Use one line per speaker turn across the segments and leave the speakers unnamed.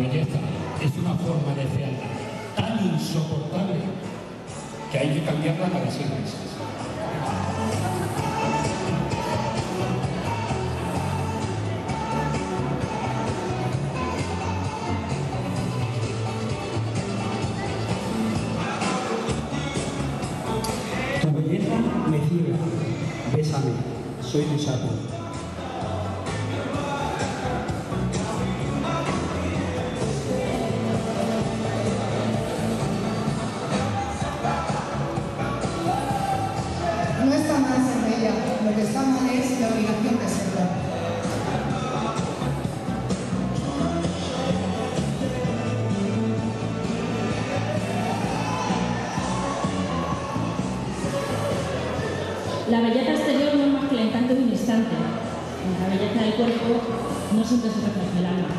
belleza es una forma de fealdad tan insoportable que hay que cambiarla cada 6 meses.
Tu belleza me ciega, bésame, soy tu sapo.
No está mal ser bella, lo que está mal es la obligación de serlo.
La belleza exterior no es más que el encanto de un instante. La belleza del cuerpo no siempre se refleja el alma.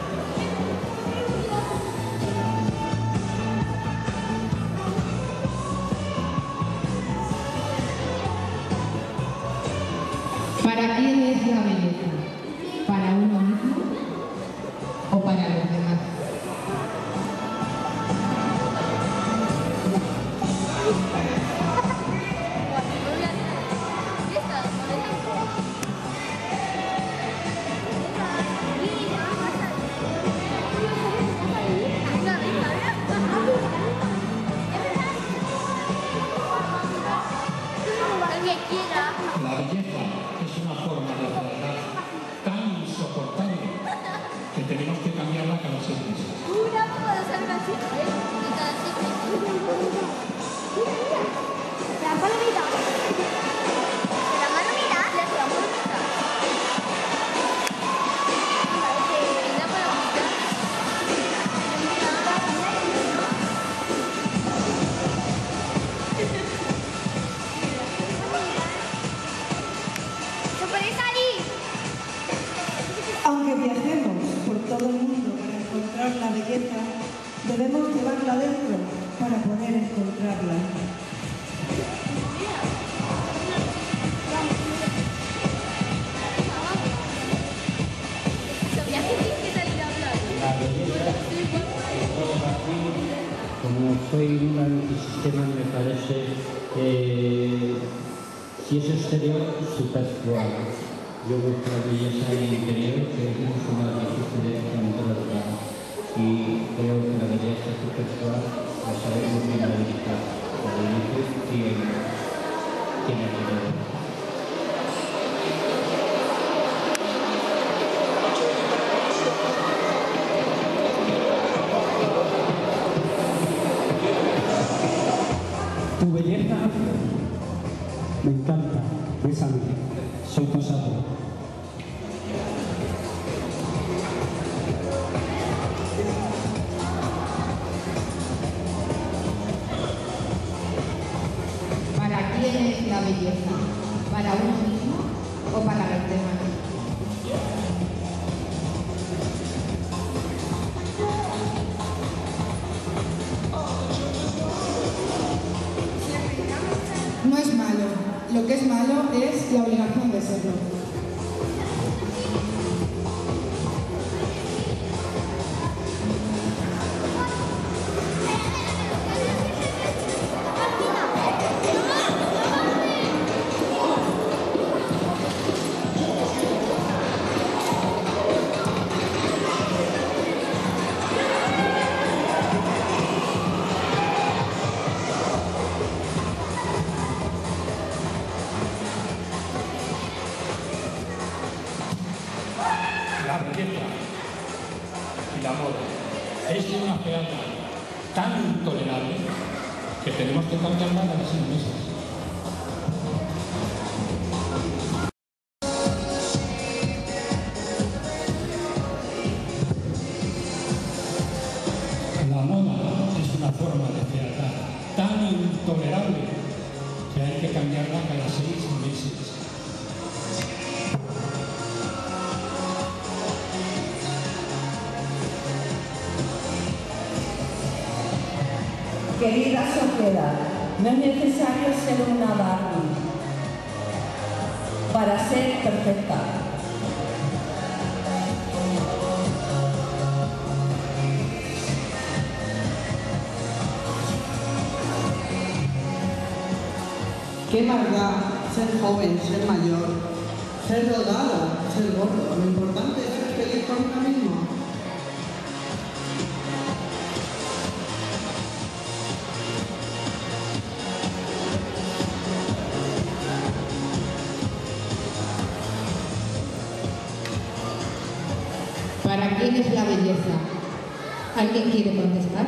¿Para quién es la belleza? ¿Para uno mismo o para los demás?
La belleza es una forma de fealdad tan insoportable que tenemos que cambiarla cada 6 meses.
Aunque viajemos por todo el mundo para encontrar la belleza, debemos llevarla dentro para poder encontrarla.
La belleza, como soy un antisistema, me parece que si es exterior, superfluo. Yo busco la belleza interior, que es mucho más difícil de encontrar. Y creo que la belleza superficial la sabemos bien analizar. La belleza tiene que ver.
Tu belleza me encanta, bésame, soy tu sapo.
¿Para quién es la belleza? ¿Para uno mismo o para los demás? No es malo, lo que es malo es la obligación de serlo.
La belleza y la moda es una fealdad tan intolerable que tenemos que cambiarla cada 6 meses. La moda es una forma de fealdad tan intolerable que hay que cambiarla cada 6 meses.
Querida sociedad, no es necesario ser una Barbie para ser perfecta.
¿Qué más da ser joven, ser mayor, ser delgado, ser gordo? Lo importante es ser feliz con uno mismo.
¿Para quién es la belleza? ¿Alguien quiere contestar?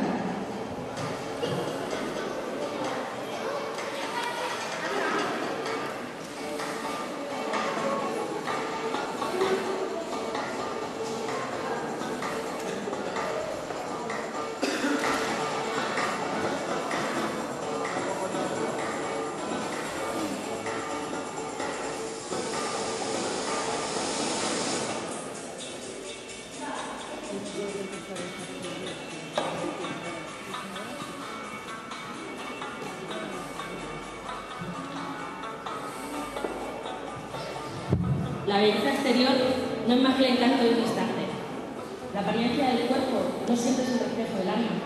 La belleza exterior no es más que el encanto de un instante. La apariencia del cuerpo no siempre es un reflejo del alma.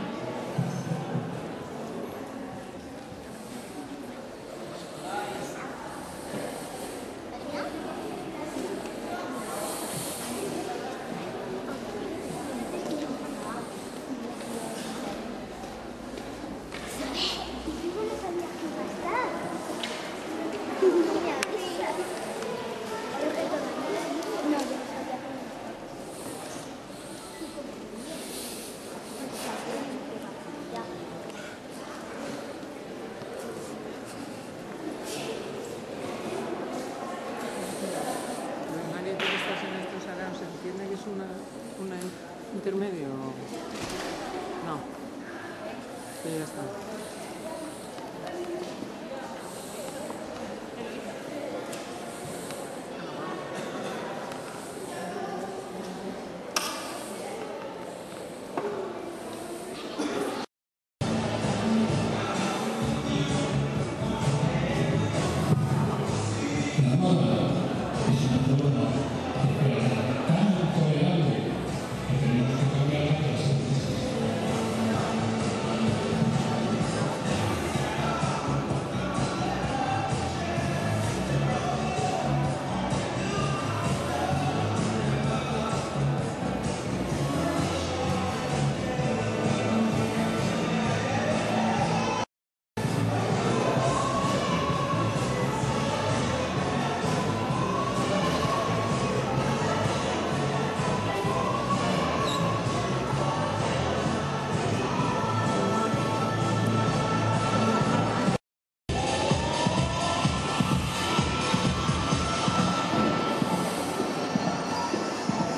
¿Entiende que es una intermedio? No. Sí, ya está.
La moda es una prueba que creará tanto el hambre que tenemos que cambiar las empresas.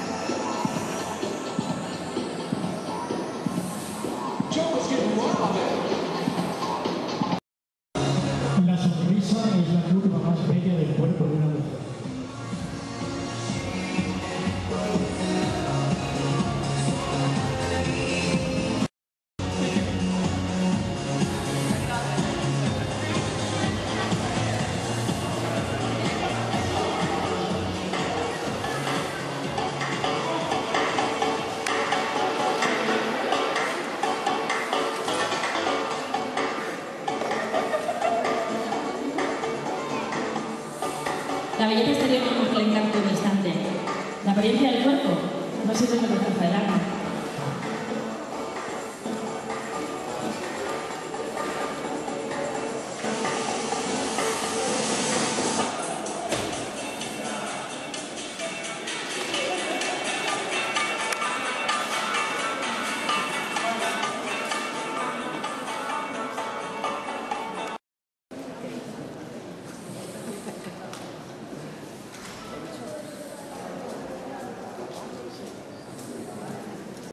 Joe was getting wild there.